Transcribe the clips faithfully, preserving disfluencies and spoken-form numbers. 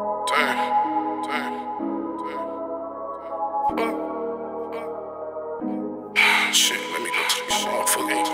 Damn, damn, damn. Shit, let me go to the motherfucking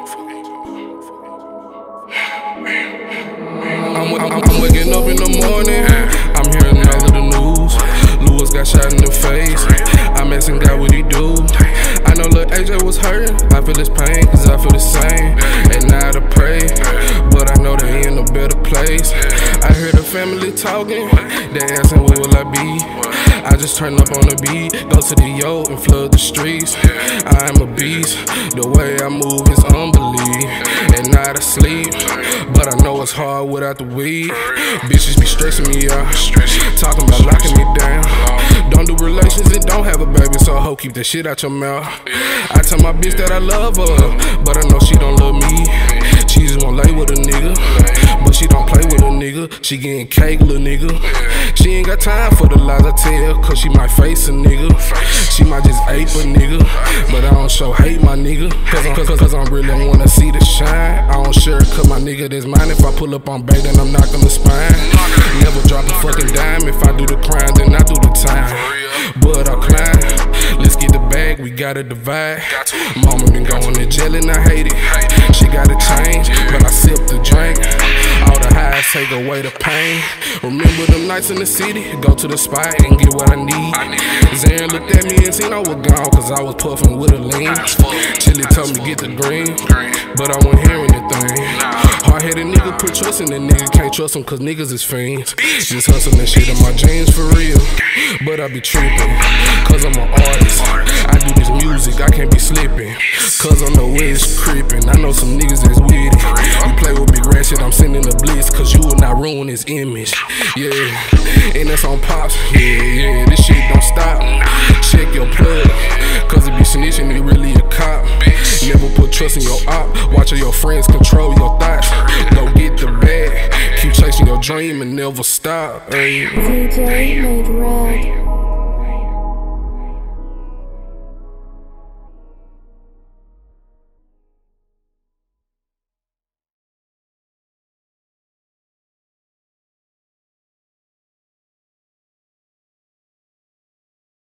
I'm, I'm, I'm waking up in the morning, I'm hearing all of the news. Lewis got shot in the face, I'm asking God what he do. I know Lil A J was hurting, I feel his pain, cause I feel the same. And now to pray, but I know they in a better place. I hear the family talking, they asking where will I be. I just turn up on the beat, go to the yo and flood the streets. I'm a beast, the way I move is unbelief. And not asleep, but I know it's hard without the weed. Bitches be stressing me out, talking about locking me down. Don't do relations and don't have a baby, so ho, keep that shit out your mouth. I tell my bitch that I love her, but I know she don't love me. She just won't lay with a nigga, but she don't play with a nigga. She getting cake, little nigga. She ain't got time for the lies I tell, cause she might face a nigga. She might just ape a nigga, but I don't show hate my nigga. Cause I'm, cause, cause I'm really wanna see the shine. I don't share it cause my nigga that's mine. If I pull up on bait, then I'm knocking the spine. Never drop a fucking dime. If I do the crime, then I do the time. But I climb, let's get the bag, we gotta divide. Mama been going to jail and I hate it. She gotta change, but I sip the drink. All the highs take away the pain. Remember them nights in the city, go to the spot and get what I need. Zarin looked at me and seen I was gone, cause I was puffing with a lean. Chili told me get the green, but I wasn't hearing anything. Hard-headed nigga put trust in the nigga, can't trust him cause niggas is fiends. Just hustling shit in my jeans for real, but I be tripping, cause I'm an artist. I do this music, I can't be slipping, cause I know where it's creeping. I know some niggas that's with it. You play with big rat shit, I'm sending the blitz, cause you will not ruin his image. Yeah, and that's on Pops. Yeah, yeah, this shit don't stop. Check your plug, cause if you snitching, it really a cop. Never put trust in your op, watch your friends control your thoughts. Go get the bag, keep chasing your dream and never stop. Ay. D J Made Red.